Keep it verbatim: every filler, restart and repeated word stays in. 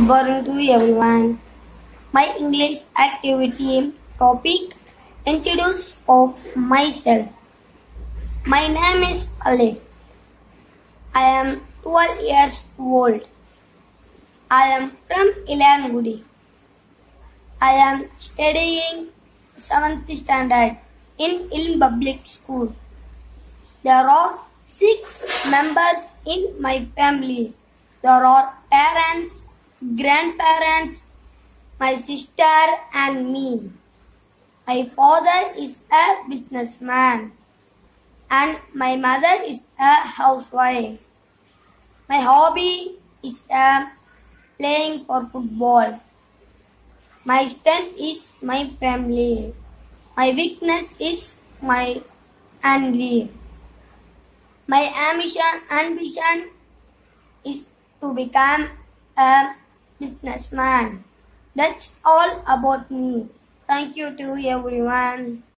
morning to everyone. My English activity topic introduce of myself. My name is Ali. I am twelve years old. I am from Ilangudi. I am studying seventh standard in Ilm Public School. There are six members in my family. There are parents, grandparents, my sister and me. My father is a businessman and my mother is a housewife. My hobby is uh, playing for football. My strength is my family. My weakness is my envy. My ambition ambition is to become a businessman. That's all about me. Thank you to everyone.